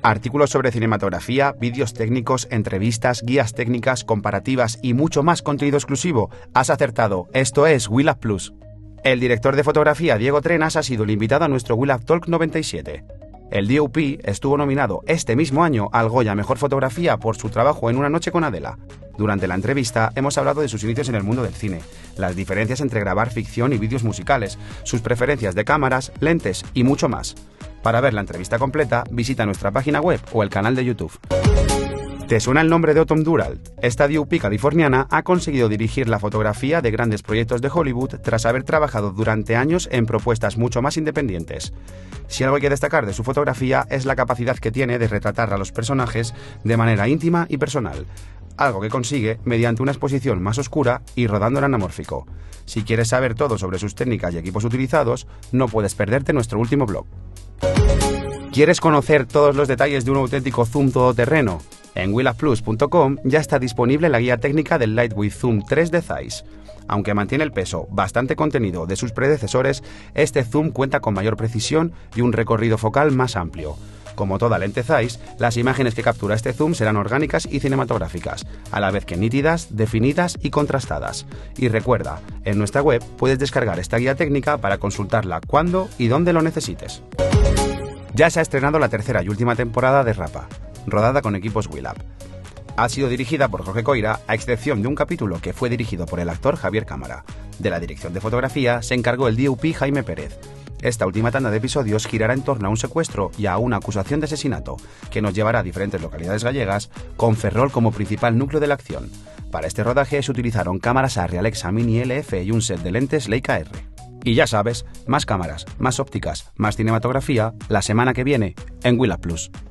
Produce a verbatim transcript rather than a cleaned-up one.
Artículos sobre cinematografía, vídeos técnicos, entrevistas, guías técnicas, comparativas y mucho más contenido exclusivo. Has acertado, esto es WeLab Plus. El director de fotografía Diego Trenas ha sido el invitado a nuestro WeLab Talk noventa y siete. El D O P estuvo nominado este mismo año al Goya Mejor Fotografía por su trabajo en Una noche con Adela. Durante la entrevista hemos hablado de sus inicios en el mundo del cine, las diferencias entre grabar ficción y vídeos musicales, sus preferencias de cámaras, lentes y mucho más. Para ver la entrevista completa, visita nuestra página web o el canal de YouTube. ¿Te suena el nombre de Autumn Duralt? Esta D O P californiana ha conseguido dirigir la fotografía de grandes proyectos de Hollywood tras haber trabajado durante años en propuestas mucho más independientes. Si algo hay que destacar de su fotografía es la capacidad que tiene de retratar a los personajes de manera íntima y personal, algo que consigue mediante una exposición más oscura y rodando en anamórfico. Si quieres saber todo sobre sus técnicas y equipos utilizados, no puedes perderte nuestro último blog. ¿Quieres conocer todos los detalles de un auténtico zoom todoterreno? En welab plus punto com ya está disponible la guía técnica del Lightweight Zoom tres de Zeiss. Aunque mantiene el peso bastante contenido de sus predecesores, este zoom cuenta con mayor precisión y un recorrido focal más amplio. Como toda lente Zeiss, las imágenes que captura este zoom serán orgánicas y cinematográficas, a la vez que nítidas, definidas y contrastadas. Y recuerda, en nuestra web puedes descargar esta guía técnica para consultarla cuando y dónde lo necesites. Ya se ha estrenado la tercera y última temporada de Rapa, rodada con equipos WeLab. Ha sido dirigida por Jorge Coira, a excepción de un capítulo que fue dirigido por el actor Javier Cámara. De la dirección de fotografía se encargó el D O P Jaime Pérez. Esta última tanda de episodios girará en torno a un secuestro y a una acusación de asesinato, que nos llevará a diferentes localidades gallegas, con Ferrol como principal núcleo de la acción. Para este rodaje se utilizaron cámaras Arri Alexa Mini L F y un set de lentes Leica R. Y ya sabes, más cámaras, más ópticas, más cinematografía, la semana que viene en WeLab Plus.